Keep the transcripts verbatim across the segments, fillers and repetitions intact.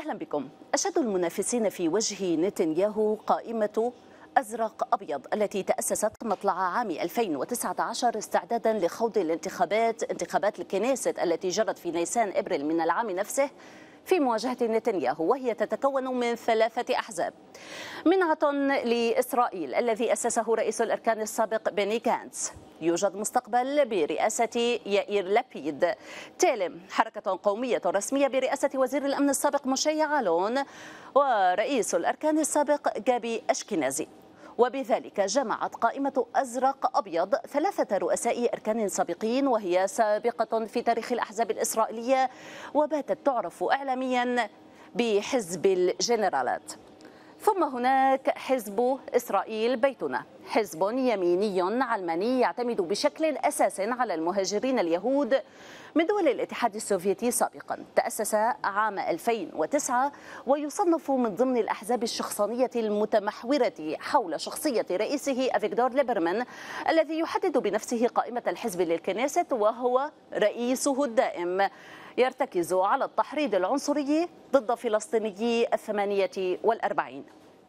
أهلا بكم. أشد المنافسين في وجه نتنياهو قائمة أزرق أبيض التي تأسست مطلع عام ألفين وتسعة عشر استعدادا لخوض الانتخابات انتخابات الكنيست التي جرت في نيسان إبريل من العام نفسه في مواجهة نتنياهو، وهي تتكون من ثلاثة أحزاب. منعة لإسرائيل الذي أسسه رئيس الأركان السابق بني غانتس، يوجد مستقبل برئاسة يائير لابيد، تيلم حركة قومية رسمية برئاسة وزير الأمن السابق موشي يعلون، ورئيس الأركان السابق جابي أشكنازي. وبذلك جمعت قائمة أزرق أبيض ثلاثة رؤساء أركان سابقين، وهي سابقة في تاريخ الأحزاب الإسرائيلية وباتت تعرف إعلاميا بحزب الجنرالات. ثم هناك حزب إسرائيل بيتنا، حزب يميني علماني يعتمد بشكل أساس على المهاجرين اليهود من دول الاتحاد السوفيتي سابقا، تأسس عام ألفين وتسعة ويصنف من ضمن الأحزاب الشخصانية المتمحورة حول شخصية رئيسه أفيغدور ليبرمان الذي يحدد بنفسه قائمة الحزب للكنيست وهو رئيسه الدائم، يرتكز على التحريض العنصري ضد فلسطينيي الثمانية والأربعين.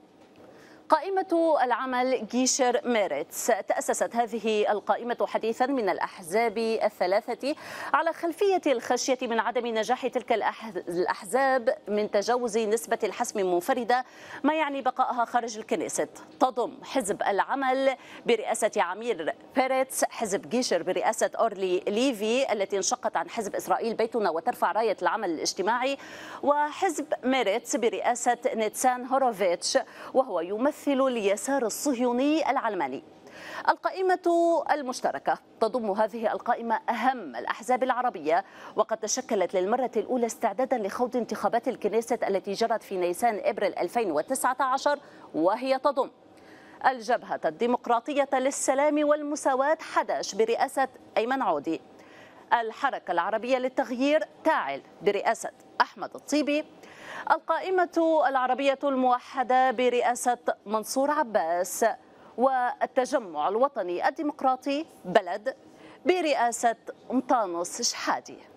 قائمة العمل جيشر ميرتس، تأسست هذه القائمة حديثا من الأحزاب الثلاثة على خلفية الخشية من عدم نجاح تلك الأحزاب من تجاوز نسبة الحسم منفردة، ما يعني بقائها خارج الكنيست. تضم حزب العمل برئاسة عمير بيرتس، حزب جيشر برئاسة أورلي ليفي التي انشقت عن حزب إسرائيل بيتنا وترفع راية العمل الاجتماعي، وحزب ميرتس برئاسة نيتسان هوروفيتش وهو يمثل اليسار الصهيوني العلماني. القائمة المشتركة تضم هذه القائمة أهم الأحزاب العربية، وقد تشكلت للمرة الأولى استعدادا لخوض انتخابات الكنيست التي جرت في نيسان إبريل ألفين وتسعة عشر، وهي تضم الجبهة الديمقراطية للسلام والمساواة حداش برئاسة أيمن عودي، الحركة العربية للتغيير تاعل برئاسة أحمد الطيبي، القائمة العربية الموحدة برئاسة منصور عباس، والتجمع الوطني الديمقراطي بلد برئاسة مطانوس شحادي.